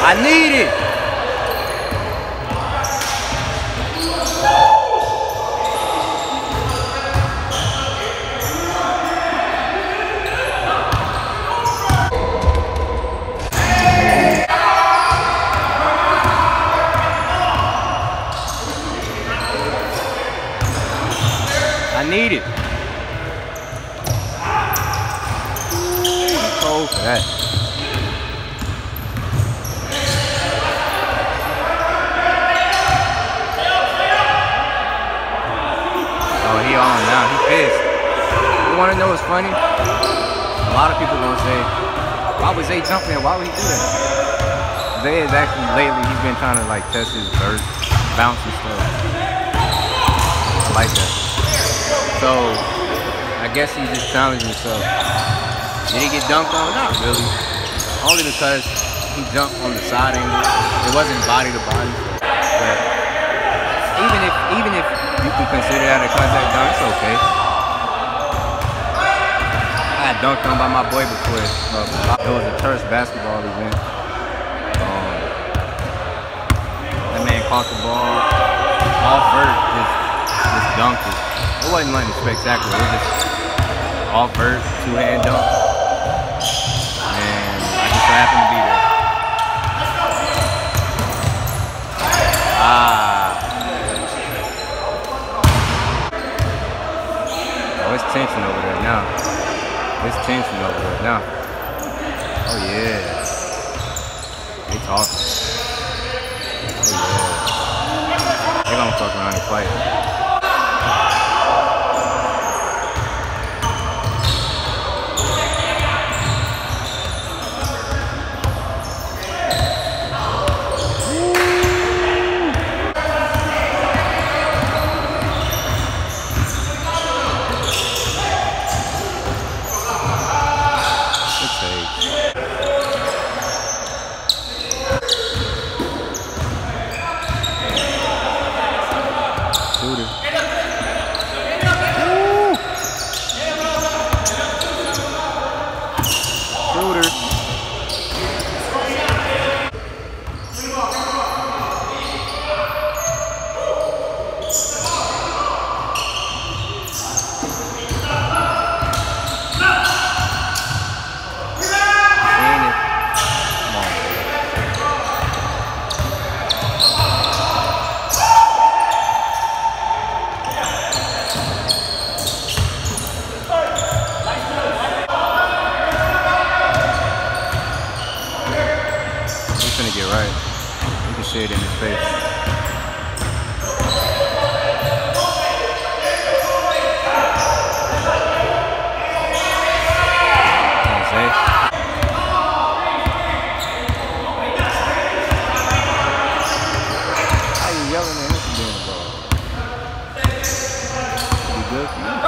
I need it. I need it. I'm cold for that. Oh, he on now. He pissed. You want to know what's funny? A lot of people gonna say, why was Zay jumping there? Why would he do that? Zay is actually lately, he's been trying to like test his vert, bounce and stuff. I like that. So, I guess he just challenged himself. Did he get dunked on? Not really. Only because he jumped on the side angle. It wasn't body to body. But even if you can consider that a contact dunk, it's okay. I got dunked on by my boy before. It was a Turks basketball event. That man caught the ball off vert, just dunked it. It wasn't nothing spectacular. It was just off vert, two-hand dunk. And I just so happened to be there. Oh, it's tension over there now. It's tension over there now. Oh yeah. They talking. Oh yeah. They gonna fuck around and fight. It in his face. How you yelling at him for doing the ball? Be good for you?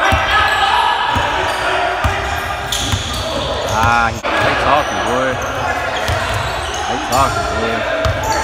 They talking, boy. They talking, boy.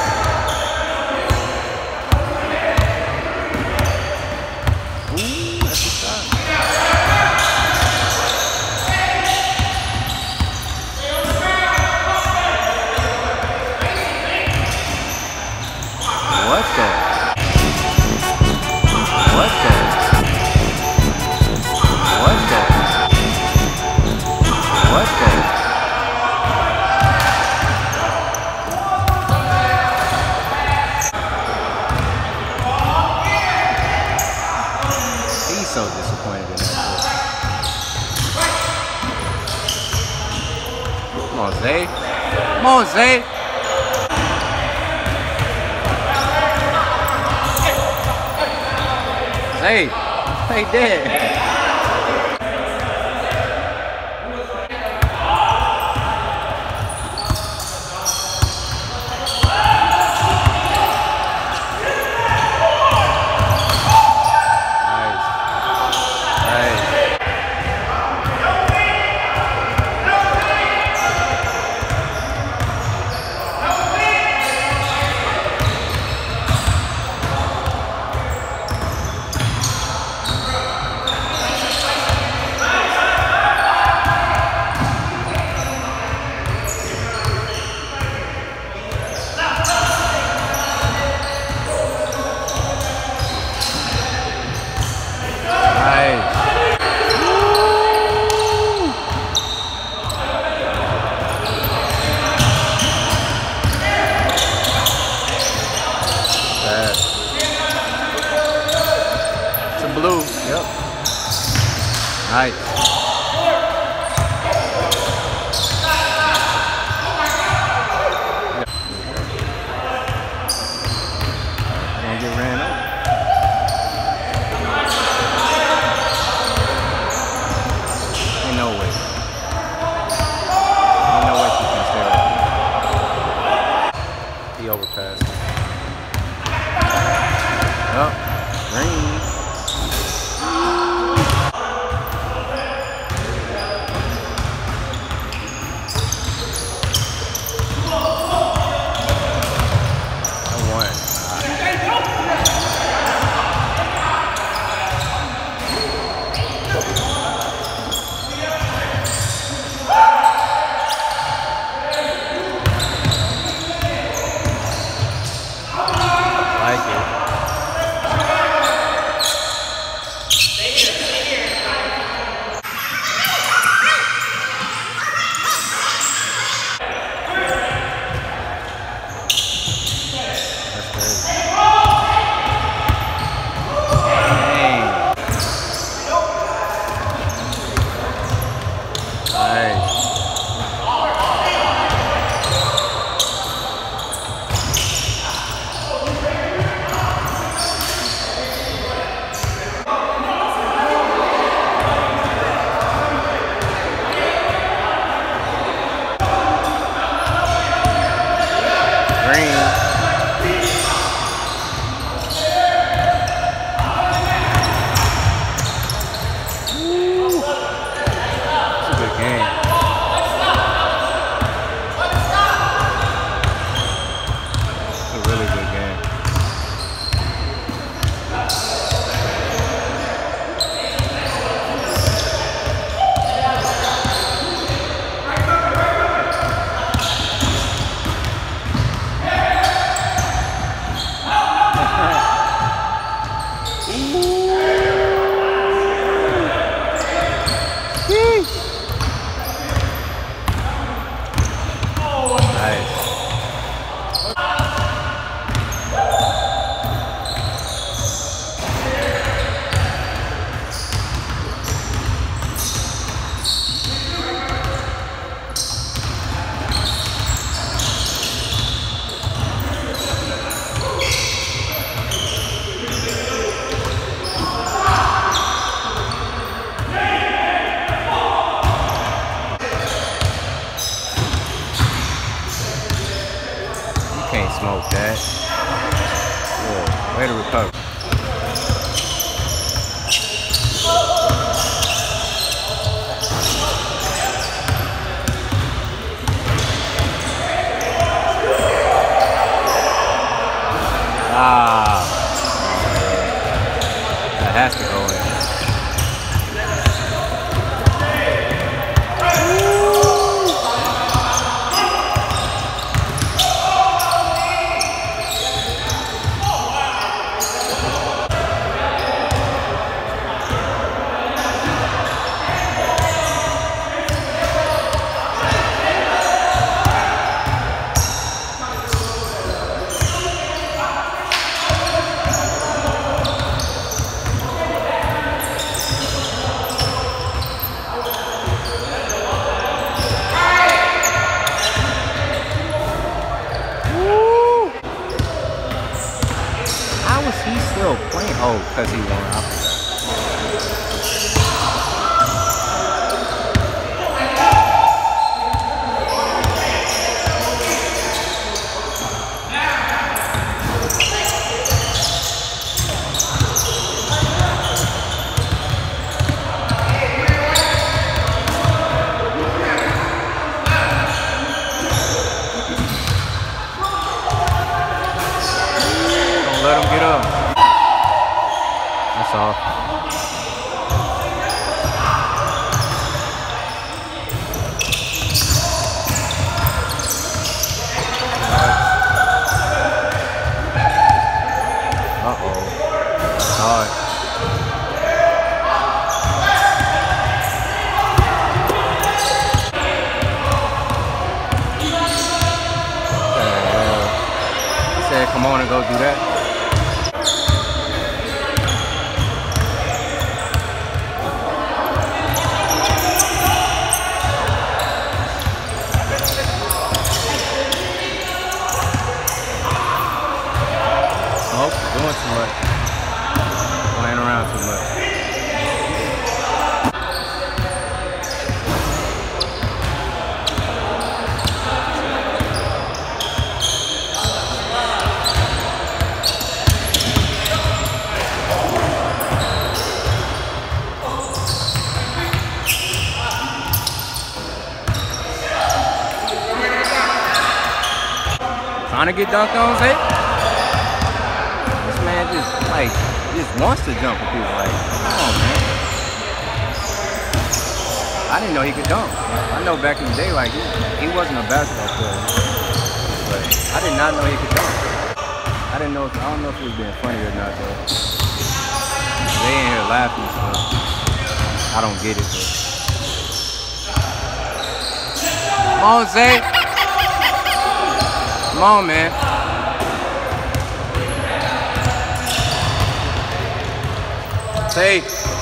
So disappointed in that. Come on, Zay. Come on, Zay. Zay. Hey, dead. Nice. Gonna get ran over. Ain't no way. Ain't no way she can stay right. He overpassed. Oh, green. Can't smoke that. Whoa, way to recover. Ah, that has to go in. He's still playing. Oh, because he won. I forgot. Don't let him get up. That's all. Uh-oh. That's hard. He said, come on and go do that. Nope, doing too much. Playing around too much. Trying to get dunked on, Zay? This man just wants to jump with people. Like, come on, man. I didn't know he could dunk. I know back in the day, like, he wasn't a basketball player. But I did not know he could dunk. I don't know if he was being funny or not, though. They in here laughing, so I don't get it, though. Come on, Zay. Come on, man. Say.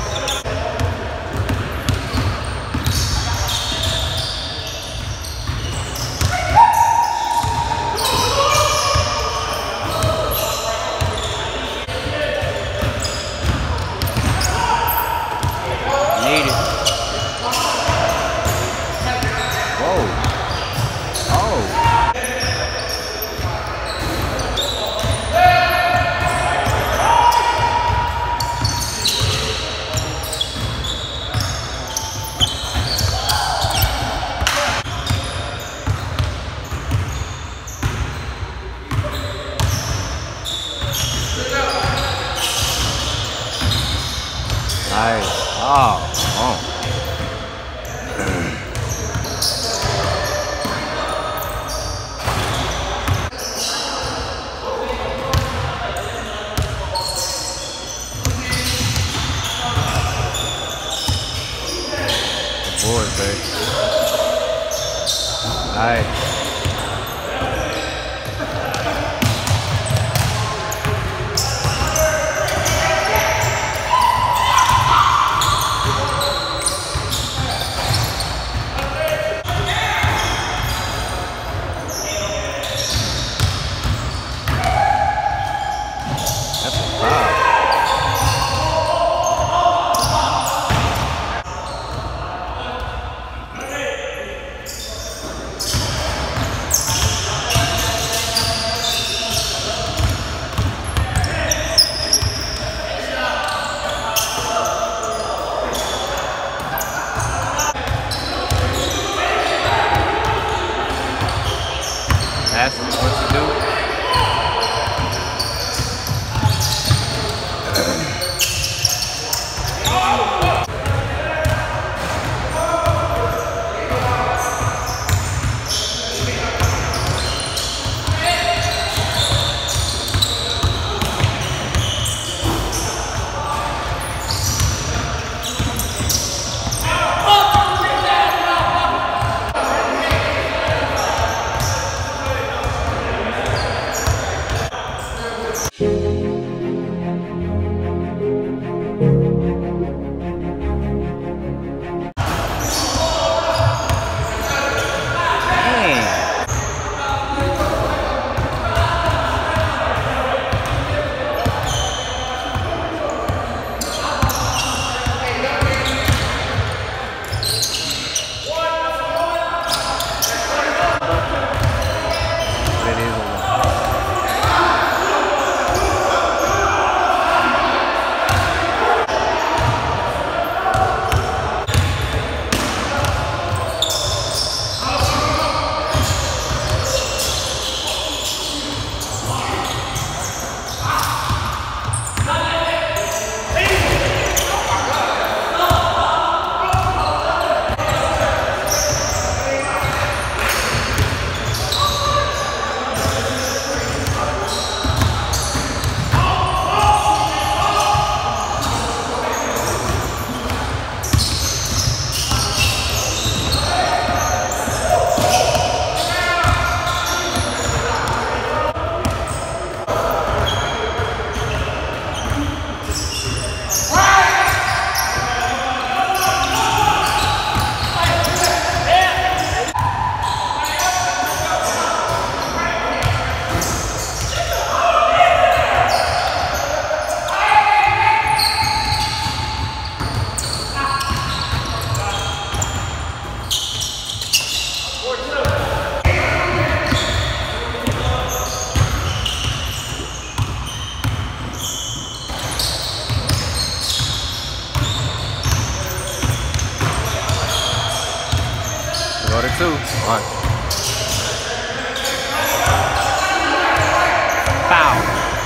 Need it. Whoa. Oh. Nice. Oh, oh. Board, babe. Nice. 2. 1. Foul.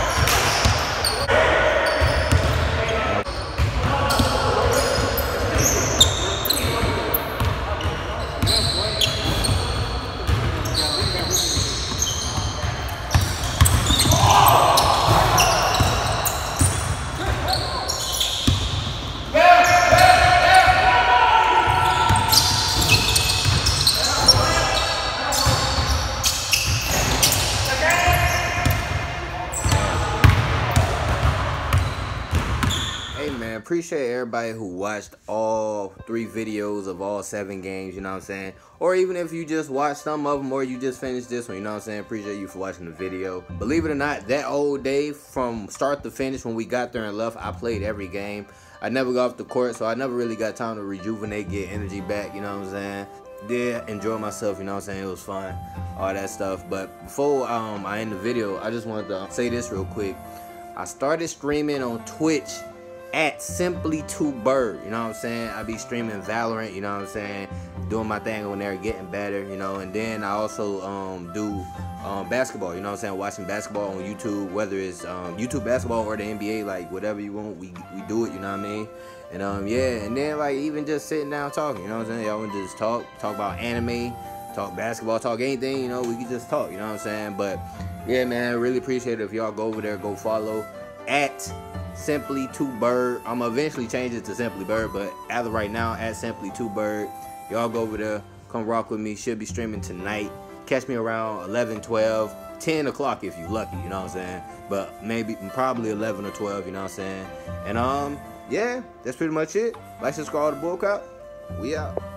Appreciate everybody who watched all 3 videos of all 7 games, you know what I'm saying? Or even if you just watched some of them or you just finished this one, you know what I'm saying? Appreciate you for watching the video. Believe it or not, that old day from start to finish when we got there and left, I played every game. I never got off the court, so I never really got time to rejuvenate, get energy back, you know what I'm saying? Did enjoy myself, you know what I'm saying? It was fun, all that stuff. But before I end the video, I just wanted to say this real quick. I started streaming on Twitch at Simply2Bird, you know what I'm saying? I be streaming Valorant, you know what I'm saying? Doing my thing on there, getting better, you know. And then I also do basketball, you know what I'm saying? Watching basketball on YouTube, whether it's YouTube basketball or the NBA, like whatever you want, we do it, you know what I mean? And yeah, and then like even just sitting down talking, you know what I'm saying? Y'all want to just talk about anime, talk basketball, talk anything, you know, we can just talk, you know what I'm saying? But yeah, man, I really appreciate it if y'all go over there, go follow at Simply2Bird. I'm gonna eventually change it to Simply Bird, but as of right now, at Simply2Bird. Y'all go over there, come rock with me. Should be streaming tonight. Catch me around 11, 12, 10 o'clock if you lucky, you know what I'm saying? But probably 11 or 12, you know what I'm saying? And yeah, that's pretty much it. Like, subscribe to Bullcop. We out.